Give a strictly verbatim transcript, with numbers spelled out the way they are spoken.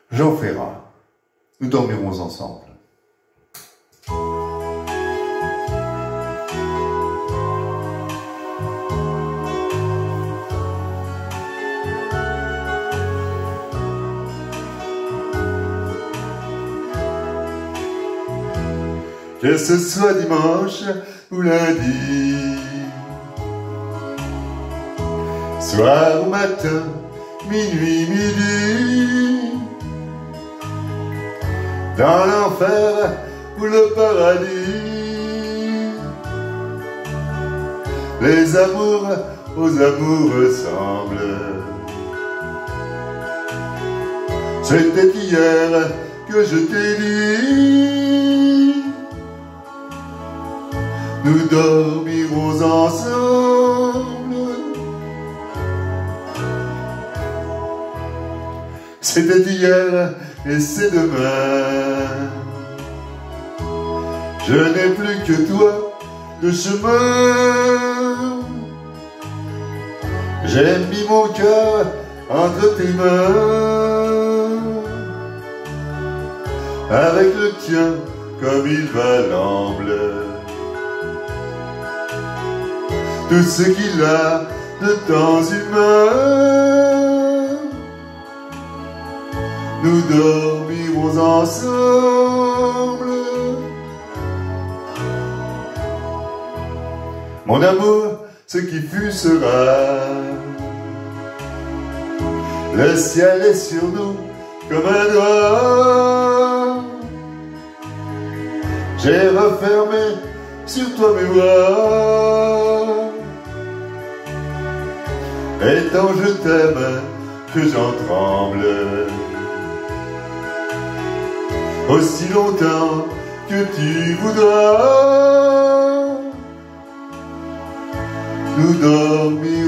Jean Ferrat, nous dormirons ensemble. Que ce soit dimanche ou lundi, soir ou matin, minuit, midi, dans l'enfer ou le paradis, les amours aux amours ressemblent. C'était hier que je t'ai dit, nous dormirons ensemble. C'était hier et c'est demain. Je n'ai plus que toi de chemin. J'ai mis mon cœur entre tes mains, avec le tien comme il va l'emble. Tout ce qu'il a de temps humain, nous dormirons ensemble. Mon amour, ce qui fut sera. Le ciel est sur nous comme un doigt. J'ai refermé sur toi mes bras. Et tant je t'aime que j'en tremble. Aussi longtemps que tu voudras, nous dormirons